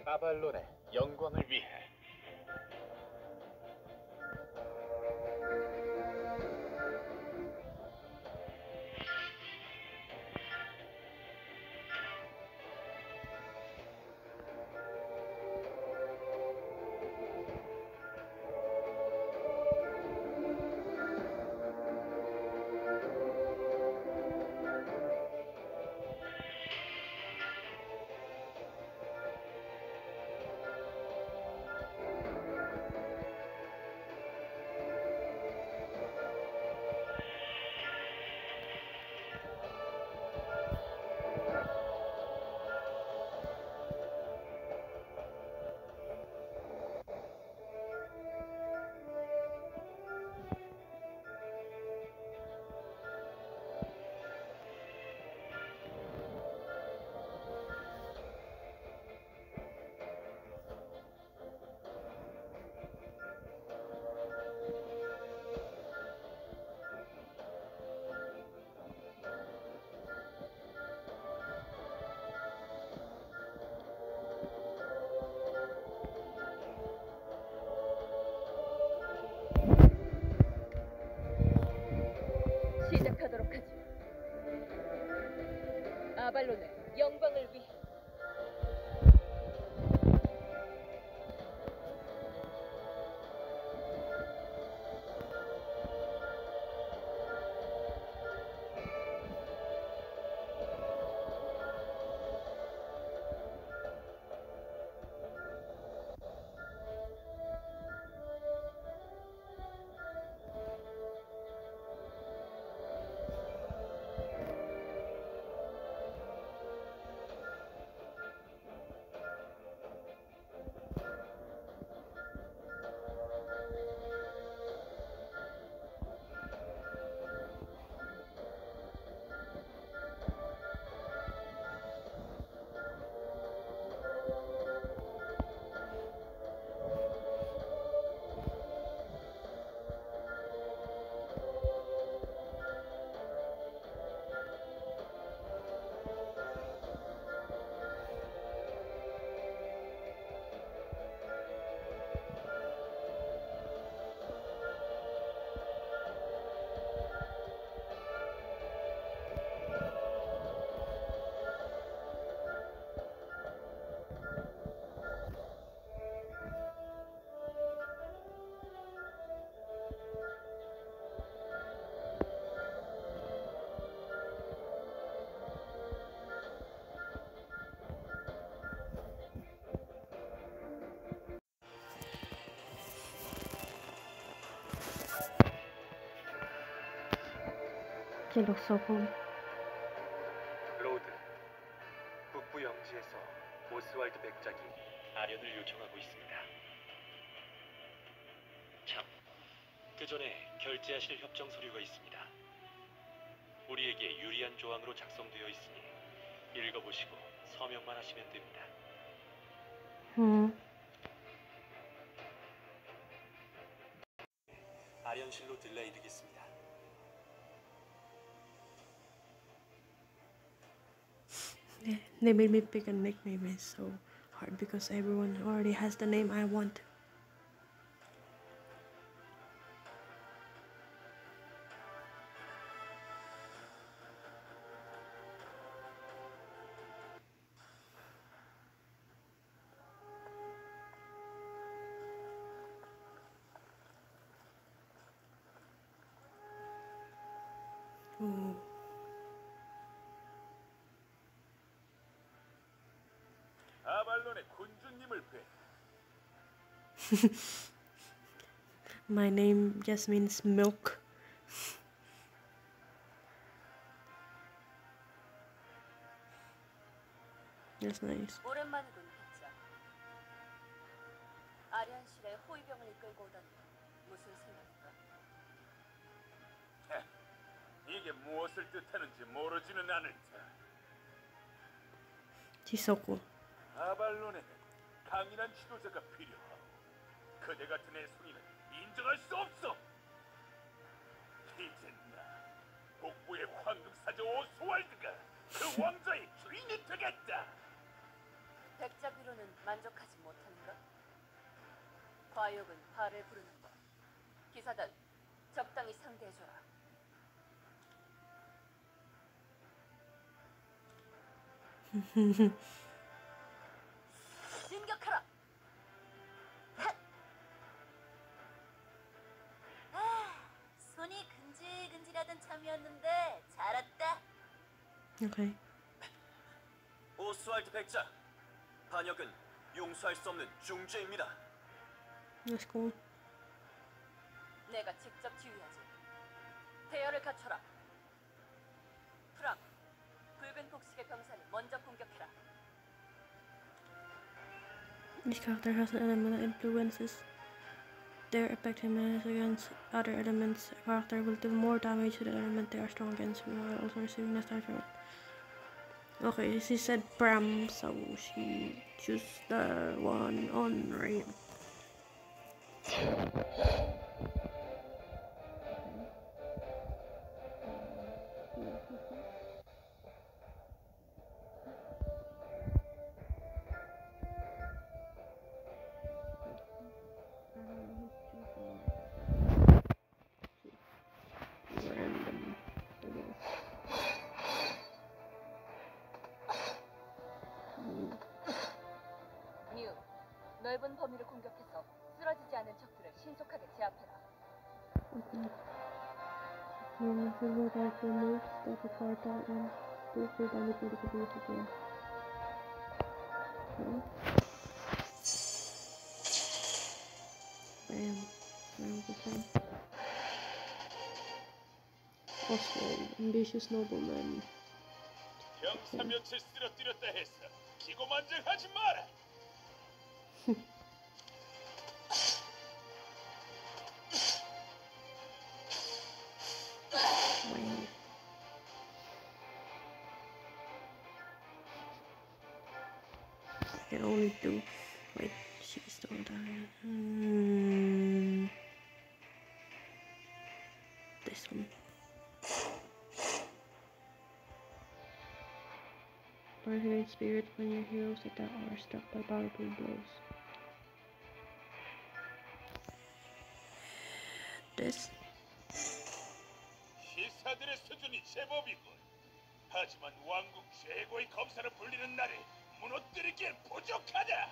아발론의 영광을 위해. 시작하도록 하지. 아발론의 영광을 위해. He looks so cool. 로드, 북부 영지에서 오스왈드 백작이 아련을 요청하고 있습니다. 참, 그 전에 결제하실 협정 서류가 있습니다. 우리에게 유리한 조항으로 작성되어 있으니 읽어보시고 서명만 하시면 됩니다. 아련실로 들러 이르겠습니다. They made me pick a nickname. It's so hard because everyone already has the name I want. Ooh. 아발론의 군주님을 뵈. My name just means milk. That's nice. 오랜만이군, 백작. 아련실에 호위병을 이끌고 오다니 무슨 생각인가? 이게 무엇을 뜻하는지 모르지는 않을 터. She's so cool. 아발론에는 강인한 지도자가 필요하오. 그대 같은 애송이는 인정할 수 없어. 이제 나 북부의 황금사자 오스왈드가 그 왕좌의 주인이 되겠다. 백자 귀로는 만족하지 못하는가? 과욕은 발을 부르는 것. 기사단, 적당히 상대해줘라. 진격하라! 손이 근질근질하던 참이었는데 잘 왔다. Okay. 오스왈드 백자, 반역은 용서할 수 없는 중죄입니다. That's cool. 내가 직접 지휘하지. 대열을 갖춰라. 프랑, 붉은 복식의 병사를 먼저 공격해라. Each character has an element that influences their effectiveness against other elements. A character will do more damage to the element they are strong against, while also receiving less damage from it. Okay, she said Pram, so she chose the one on right. Random. 뉴, 넓은 범위를 공격해서 쓰러지지 않은 적들을 신속하게 제압해라. When silver dark removes that required that one, do full damage to the computer again. Bam. Oswald, ambitious nobleman. 병사 며칠 쓰러뜨렸다 해서 기고만장하지 마라. Wow. I can only do. Wait, she's still dying. This one. Bargaining spirit when your heroes attack are struck by powerful blows. This. 기사들의 수준이 제법이군. 하지만 왕국 최고의 검사로 불리는 나를 무너뜨리기엔 부족하다.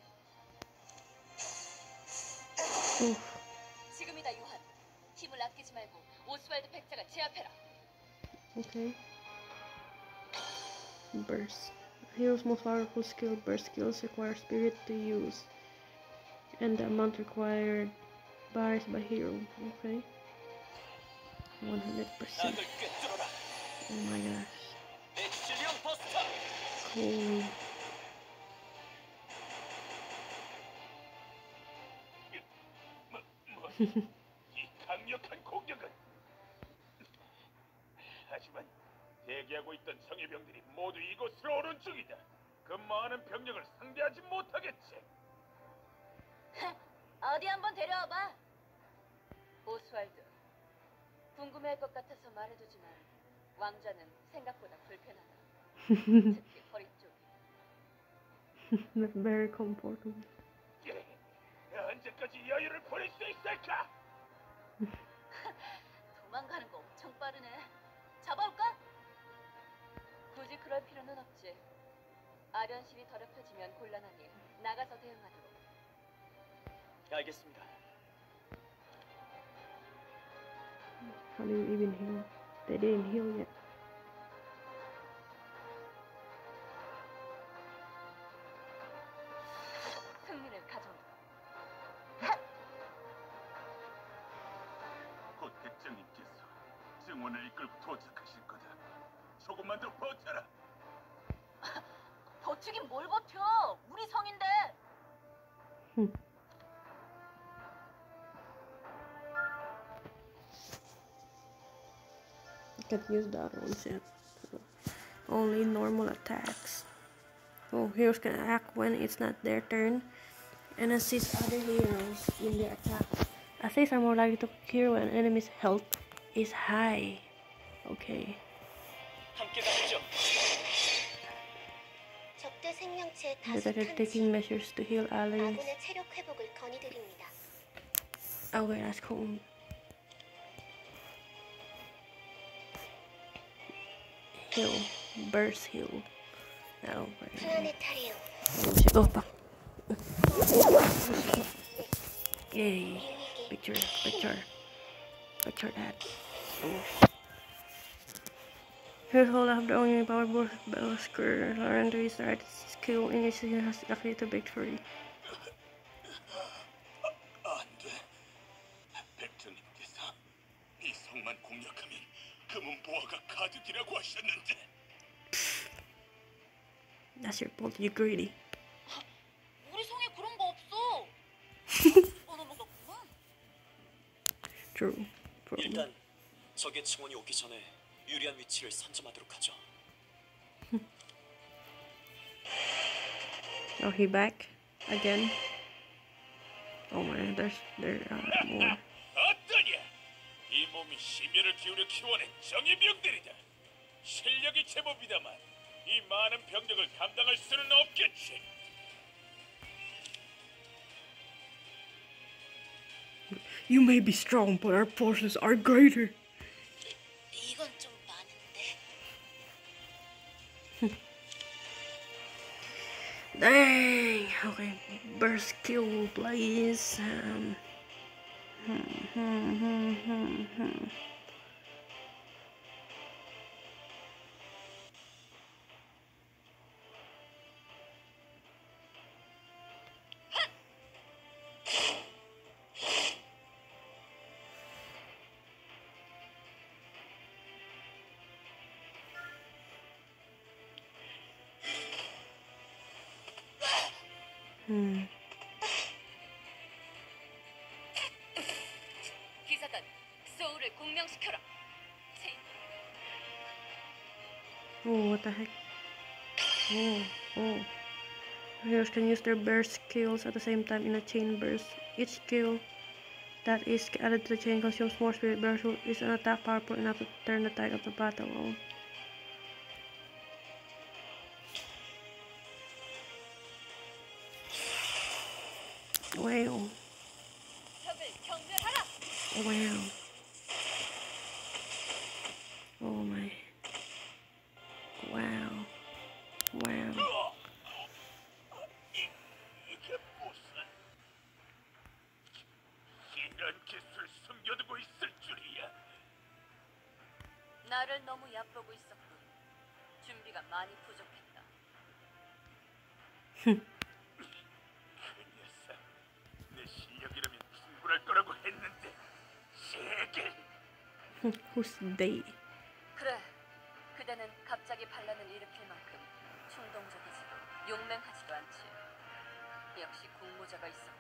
Oof. 지금이다, 요한. 힘을 아끼지 말고 오스왈드 백자가 제압해라. Okay. Burst. A hero's most powerful skill, burst skills, require spirit to use. And the amount required varies by hero. Okay. 100%. 악을 꿰뚫어라. Oh my gosh. 엑실리온 버스터. Cool. 이 강력한 공격은. 하지만 대기하고 있던 성의병들이 모두 이곳으로 오는 중이다. 그 많은 병력을 상대하지 못하겠지. 어디 한번 데려와봐. 오스왈드, 궁금해할 것 같아서 말해두지만 왕좌는 생각보다 불편하다. 특히 허리 쪽이. That's very comfortable. 언제까지 여유를 부릴 수 있을까? 도망가는 거 엄청 빠르네. 잡아올까? 굳이 그럴 필요는 없지. 아련실이 더럽혀지면 곤란하니 나가서 대응하도록. 알겠습니다. How do you even heal? They didn't heal yet. 승리를 가져온다. 곧 대장님께서 증원을 이끌고 도착하실 거다. 조금만 더 버텨라. 버티긴 뭘 버텨? 우리 성인데. I can't use the other ones yet. So only normal attacks. Oh, heroes can act when it's not their turn and assist other heroes in their attacks. Assists are more likely to occur when an enemy's health is high. Okay. 함께 가시죠. 적대 모든 생명체의 that they're taking measures to heal allies. 아군의 체력 회복을 건의드립니다. Okay, that's cool. Heal. Burst heal. Oh, 플라네타리움. oh fuck. Yay. Picture that. Here's all of the only power both Belasker learned to his right skill in his has activated victory. 안돼. 벡터님께서 이 성만 공략하면 금은 보화가 가득이라고 하셨는데. That's your fault, you greedy. 우리 성에 그런 거 없어. True. 일단 적의 증원이 오기 전에 유리한 위치를 선점하도록 하죠. Oh, he back again. Oh man, there are more. 어떠냐? 이 몸이 심혈을 기울여 키워낸 정예병들이다. 실력이 제법이다만 이 많은 병력을 감당할 수는 없겠지. You may be strong, but our forces are greater. 이건 좀 많은데. Dang. Okay, burst kill, please. 기사단, 소울을 공명시켜라. Oh, what the heck? Oh. Heroes can use their burst skills at the same time in a chain burst. Each skill that is added to the chain consumes more spirit burst, which is an attack powerful enough to turn the tide of the battle. Wow. 적을 경멸하라. Wow. Oh my. Wow. Wow. 이게 무슨 이런 기술 숨겨두고 있을 줄이야. 나를 너무 얕보고 있었군. 준비가 많이 부족했다. 그 녀석, 내 실력이라면 충분할 거라고 했는데 세계. Who's they? 그래, 그대는 갑자기 반란을 일으킬 만큼 충동적이지도 용맹하지도 않지. 역시 공모자가 있었군.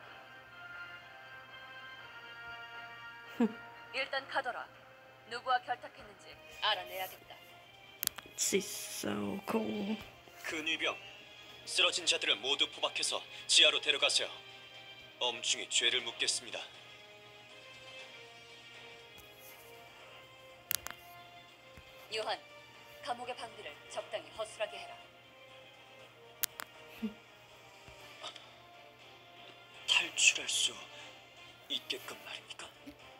일단 가더라. 누구와 결탁했는지 알아내야겠다. This is so cool. 근위병, 쓰러진 자들을 모두 포박해서 지하로 데려가세요. 엄중히 죄를 묻겠습니다. 요한, 감옥의 방비를 적당히 허술하게 해라. 탈출할 수 있게끔 말입니까?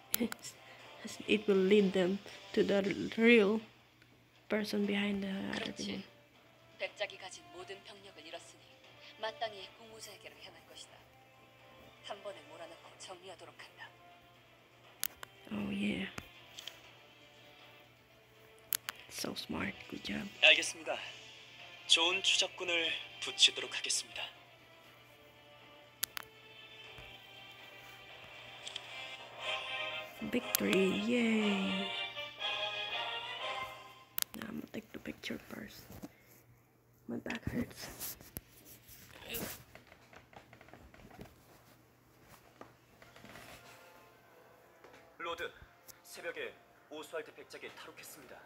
It will lead them to the real person behind the other 그렇지. people. 백작이 가진 모든 병력을 잃었으니 마땅히 공모자에게로 향할 것이다. 한 번에 몰아넣고 정리하도록 한다. Oh yeah. So smart. Good job. 알겠습니다. 좋은 추적군을 붙이도록 하겠습니다. Victory! Yay! Now I'm gonna take the picture first. My back hurts. 로드, 새벽에 오스왈드 백작이 탈옥했습니다.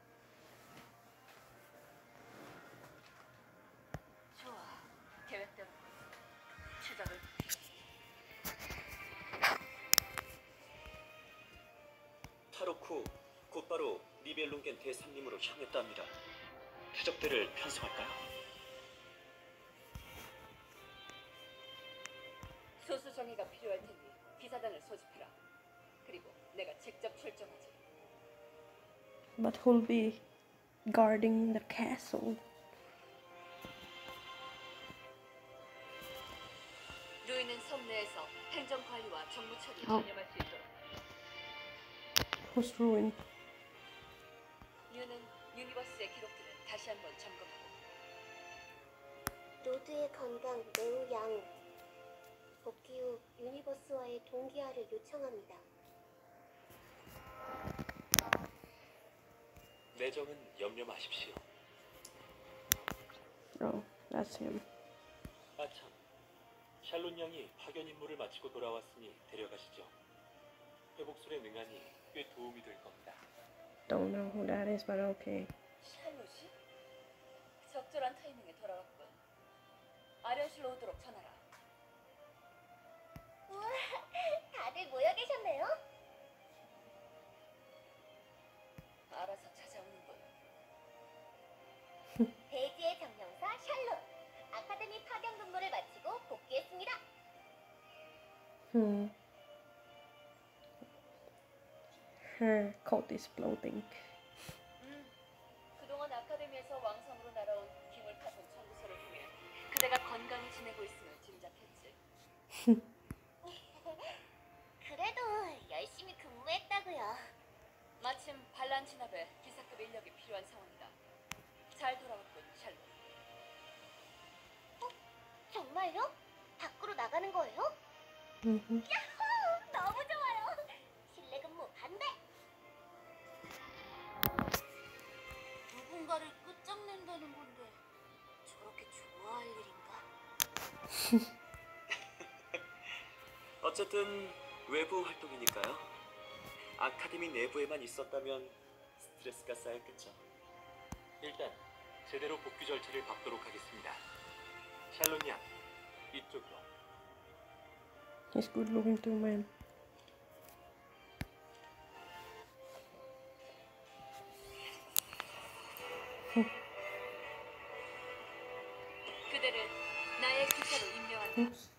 좋아. 계획대로 추적을. 탈옥 후 곧바로 니벨룽겐 대삼림으로 향했답니다. 추적대를 편성할까요? 수정회가 필요할 테니 기사단을 소집해라. 그리고 내가 직접 출정하지. But who'll be guarding the castle? 루이는 섬 내에서 행정 관리와 정무 처리에 어. 전념할 수 있도록. Who's ruined? 유는 유니버스의 기록들을 다시 한번 점검하고. 로드의 건강 매우 양. 복귀 후 유니버스와의 동기화를 요청합니다. 내정은 염려 마십시오. Oh, that's him. 아참, 샬론 양이 파견 임무를 마치고 돌아왔으니 데려가시죠. 회복술에 능하니 꽤 도움이 될 겁니다. Don't know who that is, but okay. 샬롯이? 적절한 타이밍에 돌아왔군. 아련실로 오도록 전하라. 우와, 다들 모여 계셨네요. 알아서 찾아오는군. 대지의 정령사 샬롯. 아카데미 파견 근무를 마치고 복귀했습니다. Her coat is floating. 그동안 아카데미에서 왕성으로 날아온 기물 파손 청구서를 통해 그대가 건강히 지내고 있음을 짐작했지. 그래도 열심히 근무했다고요. 마침 반란 진압에 기사급 인력이 필요한 상황이다. 잘 돌아왔군, 샬롯. 정말요? 밖으로 나가는 거예요? Mm-hmm. 야호! 너무 좋아요. 실내 근무 반대. 누군가를 끝장낸다는 건데 저렇게 좋아할 일인가? 어쨌든 외부 활동이니까요. 아카데미 내부에만 있었다면 스트레스가 쌓였겠죠. 일단 제대로 복귀 절차를 밟도록 하겠습니다. 샬론 양, 이쪽으로. He's good looking too, man. 그대를 나의 기사로 임명한다. Oops.